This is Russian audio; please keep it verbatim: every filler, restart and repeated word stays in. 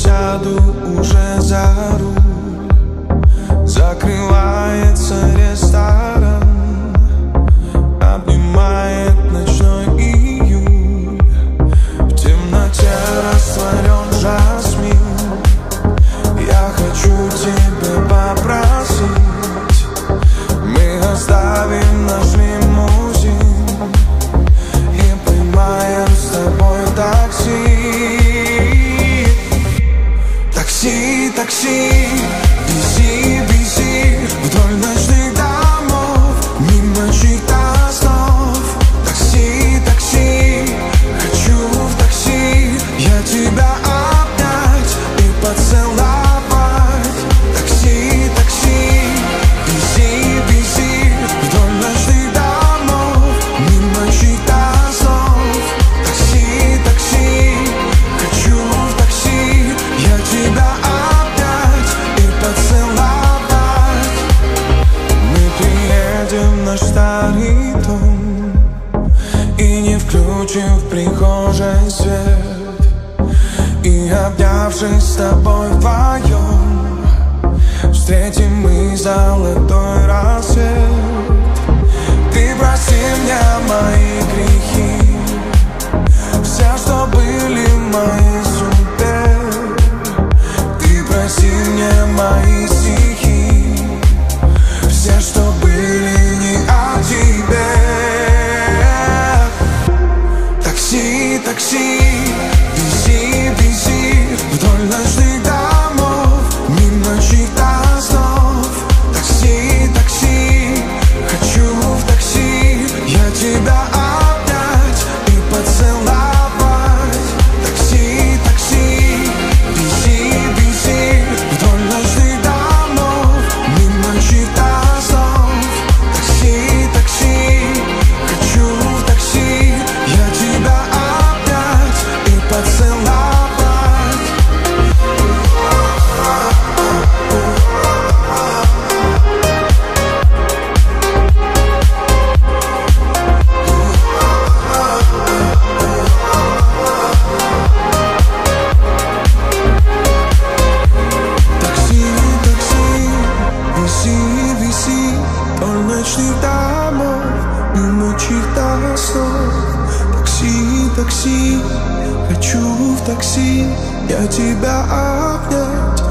сяду уже за руль. Закрывается ресторан, обнимает ночной июль. В темноте растворен жасмин. Я хочу тебя попросить, мы оставим наш лимузин и поймаем с тобой такси. Такси, такси, вези, вези вдоль ночных домов, мимо чьих-то снов. Такси, такси, хочу в такси я тебя обнять и поцеловать. Такси, такси, вези, вези вдоль ночных домов, мимо чьих-то снов. Такси, такси, хочу в такси я тебя обнять и поцеловать. Мы приедем в наш старый дом и не включим в прихожей свет, и, обнявшись с тобой вдвоем, встретим мы золотой рассвет. Ты прости мне мои грехи, все, что были в моей судьбе. Ты прости мне мои стихи, все, что были не о тебе. Такси, такси, вези, вези вдоль ночных домов, мимо чьих-то снов. Такси, такси, хочу в такси я тебя обнять и поцеловать. Такси, такси, вези, вези вдоль ночных домов, мимо чьих-то снов. Такси, такси, хочу в такси я тебя обнять и поцеловать. Такси, такси, вези, вези вдоль ночных домов, мимо чьих-то снов. Такси, такси, хочу в такси я тебя обнять